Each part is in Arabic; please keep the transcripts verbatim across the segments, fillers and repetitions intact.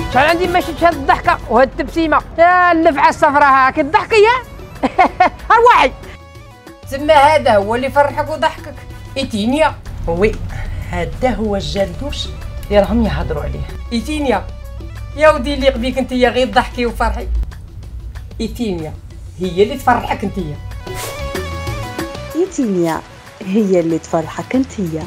شحال عندي ما شفتش هاد الضحكه وهاد التبسيمه يا اللفعه الصفراء هاك الضحكيه. ارواحي تما هذا هو اللي فرحك وضحكك ايتينيا. وي هذا هو الجلدوش اللي راهم يهضروا عليه. ايتينيا يا ودي اللي قبيك انتيا غير ضحكي وفرحي. ايتينيا هي اللي تفرحك انتيا. ايتينيا هي اللي تفرحك انتيا.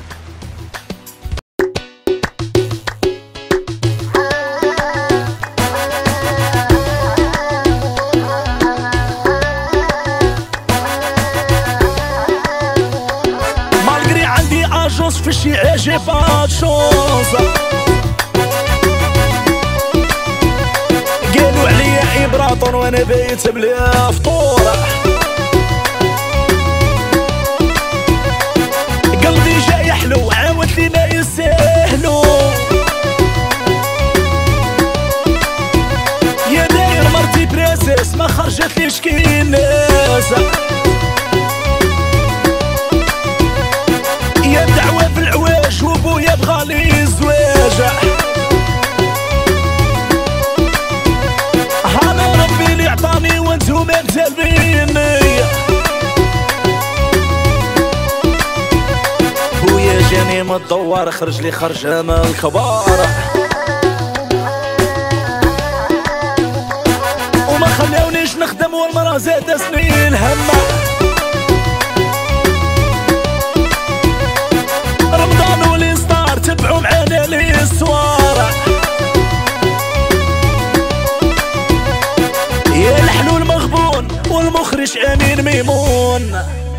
مالغري عندي اجوز في الشيعة جي با شونس، قالوا عليا امبراطور وانا بايت بلا فطور، قلبي جا يحلو عاود لي ما يستاهلو، يا داير مرتي براسس ما خرجت ليش كي الناس، يا دعوة في العواج وبويا بغالي الزواج، هانا ربي اللي عطاني وانتوما متالبيني، بويا جاني من الدوار خرج لي خرجة من الكبار، وما خلاونيش نخدم والمرا زاد سنين هما، رمضان ولي ستار تبعوا معانا لي السوار، يا الحلول مغبون والمخرج امين ميمون.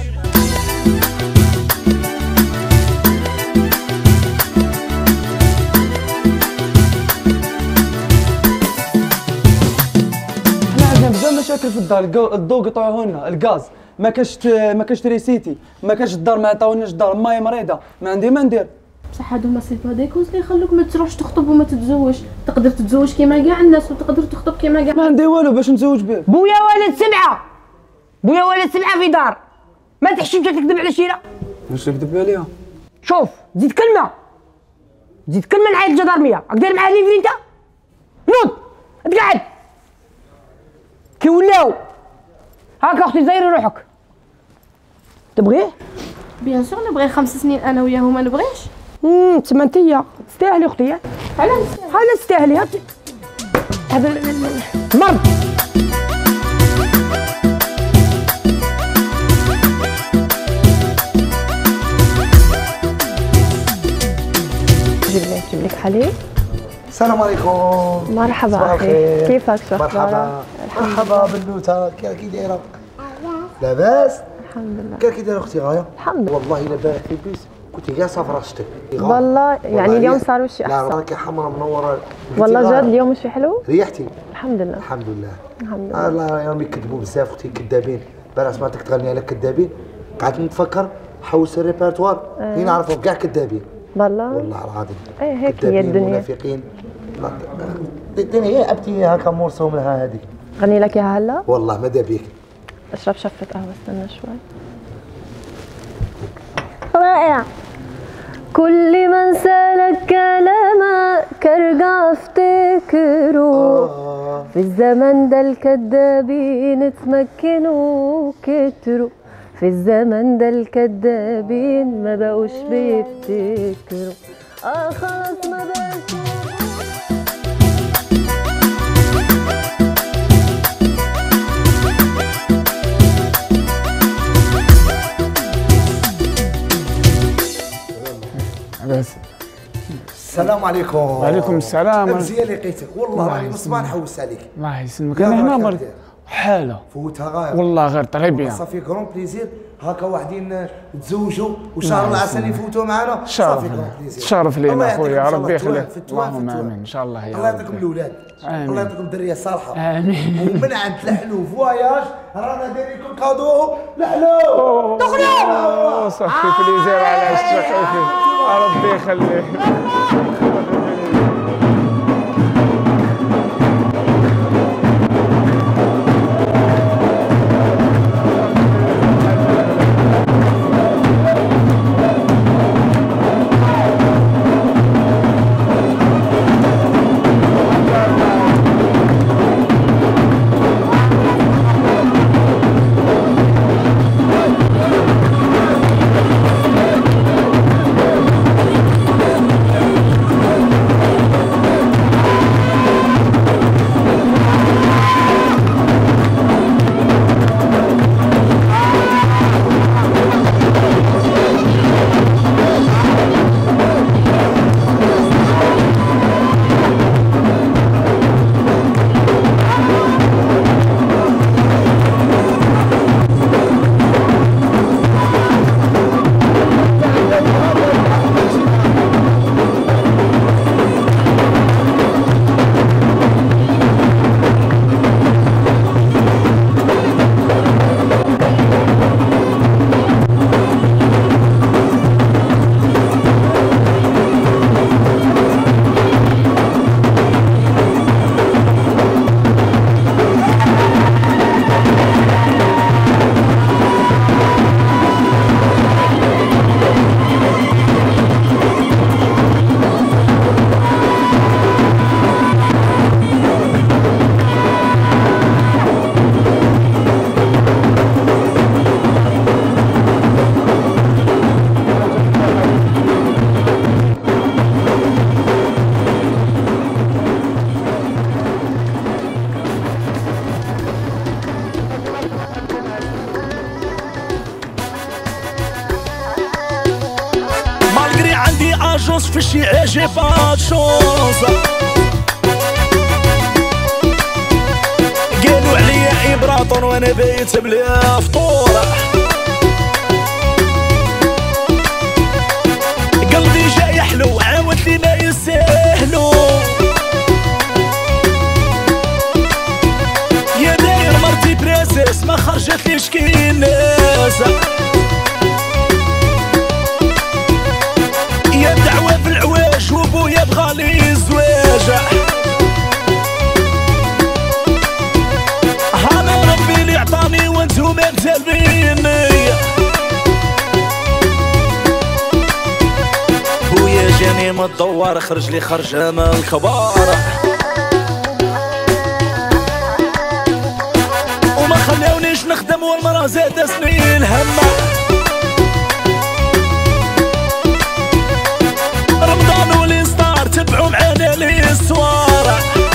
بزاف مشاكل في الدار، الضوء قطعوه لنا، الغاز ما كاش ما كاش تريسيتي، ما كاش الدار ما عطاوناش الدار، ماي مريضه، ما عندي ما ندير. بصح هادو ما سي با دي كوز اللي يخلوك ما تروحش تخطب وما تتزوج، تقدر تتزوج كيما كاع الناس وتقدر تخطب كيما كاع. ما عندي والو باش نتزوج به. بويا ولد سبعه، بويا ولد سبعه في دار، ما تحشمش تكذب على شيره. واش نكذب عليها؟ شوف زيد كلمه، زيد كلمه نعيط الجدارميه، راك داير معاه ليفري انت؟ نوض تقعد كي ولاو هاكا اختي زيري روحك. تبغيه؟ بيان سور نبغي خمس سنين انا وياه وما نبغيش. امم تسمى انتيا تستاهلي اختي. علاش علاش تستاهلي؟ هذا المرض. جيب لك جيب لك حليب. السلام عليكم. مرحبا اخي، كيفك؟ شو مرحبا مرحبا بنوته، كي دايره؟ لاباس؟ الحمد لله. كي دايره اختي غايه؟ الحمد لله. والله الا بارك في البيس كنت كاع صافره شتك. والله يعني اليوم صار وشي لا احسن. راكي حمراء منوره. والله جد اليوم وشي حلو؟ ريحتي؟ الحمد لله. الحمد لله. الحمد لله. الله راهم يكذبوا بزاف اختي، كذابين. بارح سمعتك تغني على كذابين، قعدت نتفكر حوس الريبرتوار اللي نعرفهم كاع كذابين. والله والله العظيم. ايه هيك هي الدنيا. منافقين. الدنيا هي ابتي هكا مرسوم لها هذه. غني لك اياها هلا؟ والله ماذا بيك. اشرب شفة قهوة، استنى شوي. رائع. كل من سالك كلامك ارجع افتكره، في الزمن ده الكدابين تمكنوا كتروا، في الزمن ده الكدابين ما بقوش بيفتكروا. اه خلاص ما بقاش. السلام عليكم. وعليكم السلام. مزيان لقيتك والله العظيم صباح نحوس عليك. الله يسلمك. انا هنا مرض حاله فوتها غاير والله غير طري بيان. صافي كرون بليزير هكا واحدين تزوجوا وشهر العسل يفوتوا معنا. صافي كرون بليزير. شرف لينا خويا، ربي يخليك. اللهم امين ان شاء الله. يا الله يعطيكم الاولاد. الله يعطيكم الذريه الصالحه. امين. ومن عند الحلو فواياج رانا دايرين لكم كادو الحلو. دخلوا صافي بليزير على الشقيقي، ربي يخليك. شونس في الشيعة جي با شونس. قالوا عليا إبراطور وانا بايت بلا فطور. قلبي جا يحلو عاود لي ما يستاهلو. يا داير مرتي براسس ما خرجت ليش كاين ناس. يا دعوة في العواج وبويا بغالي الزواج. انا ربي اللي عطاني وانتو ما متالبيني. بويا جاني متدور خرج لي خرجة من الكبار. وما خلاونيش نخدم والمرا زاد سنين همة. رمضان والإصدار تبعوا معانا للسوارة.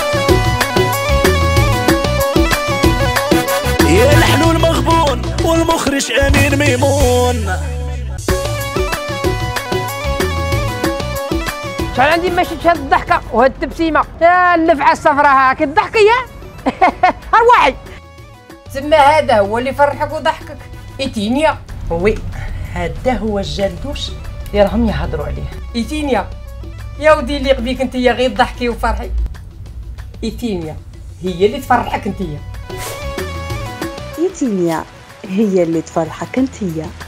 يا الحلو المغبون والمخرج أمين ميمون. شحال عندي ما شفتش هاد الضحكه وهاد التبسيمه. يا اللفعه الصفراء هاك الضحكيه. ارواحي تما هذا هو اللي فرحك وضحكك إيتينيا. وي هذا هو الجلدوش اللي راهم يهضروا عليه. إيتينيا يا ودي اللي قبيك انتيا غير ضحكي وفرحي. إيتينيا هي اللي تفرحك انتيا. إيتينيا هي اللي تفرحك انتيا.